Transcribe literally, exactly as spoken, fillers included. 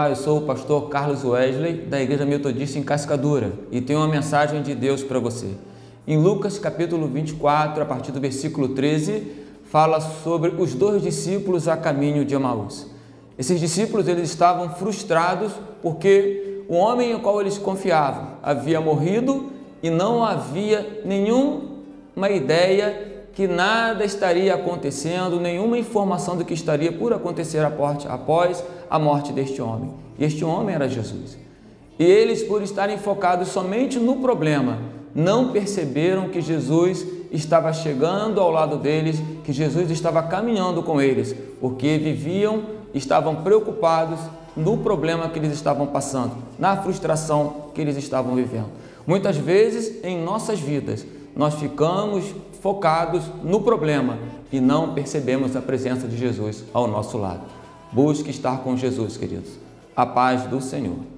Olá, eu sou o pastor Carlos Wesley, da Igreja Metodista em Cascadura, e tenho uma mensagem de Deus para você. Em Lucas capítulo vinte e quatro, a partir do versículo treze, fala sobre os dois discípulos a caminho de Emaús. Esses discípulos eles estavam frustrados porque o homem em qual eles confiavam havia morrido e não havia nenhuma ideia que nada estaria acontecendo, nenhuma informação do que estaria por acontecer após a morte deste homem. E este homem era Jesus. E eles, por estarem focados somente no problema, não perceberam que Jesus estava chegando ao lado deles, que Jesus estava caminhando com eles, porque viviam, estavam preocupados no problema que eles estavam passando, na frustração que eles estavam vivendo. Muitas vezes em nossas vidas, nós ficamos focados no problema e não percebemos a presença de Jesus ao nosso lado. Busque estar com Jesus, queridos. A paz do Senhor.